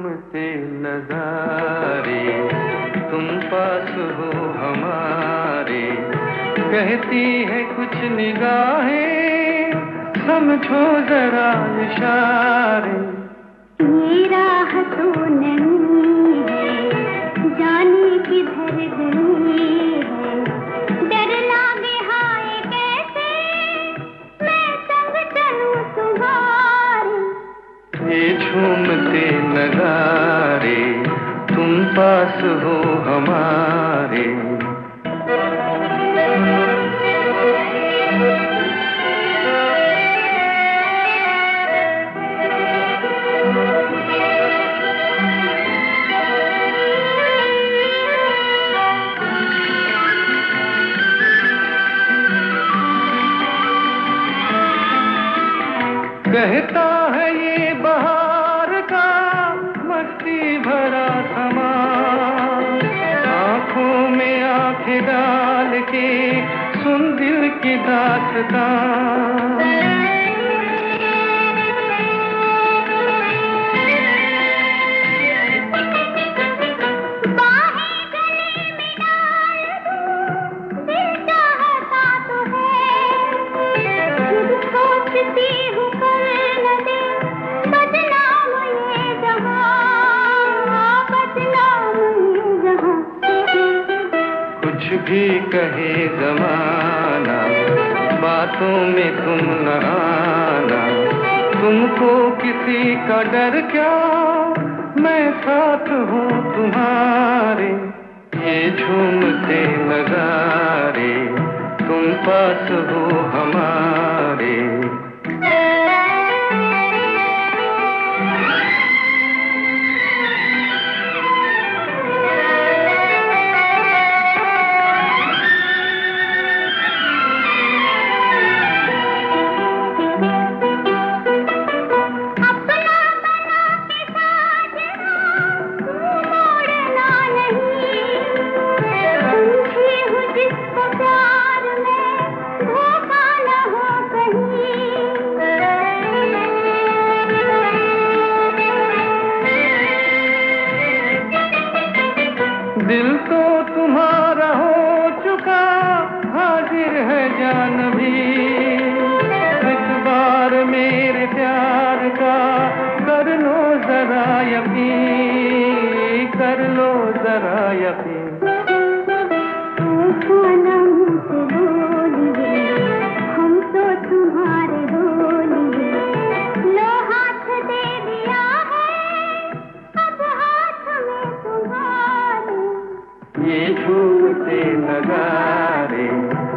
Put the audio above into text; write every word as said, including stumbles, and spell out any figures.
झूमते नजारे तुम पास हो हमारे, कहती है कुछ निगाहें समझो जरा इशारे। ये राह तो नहीं है जाने किधर गई है, डर लागे हाय कैसे मैं संग चलूं तुम्हारे। ये झूमते नगारे तुम पास हो हमारे। कहता है ये बहार का मस्ती भरा समा, आंखों में आंखें डाल के सुन दिल की दास्तां। कुछ भी कहे जमाना बातों में तुम न आना, तुमको किसी का डर क्या मैं साथ हूँ तुम्हारे। ये झूमते नगारे तुम पास हो हमारे। दिल तो तुम्हारा हो चुका हाजिर है जान भी, इस बार मेरे प्यार का कर लो जरा यकीन, कर लो जरा यकीन। हम तो तुम्हारे होली लो हाथ दे दिया है अब हाथ में तुम्हारे। ये झूमते नगारे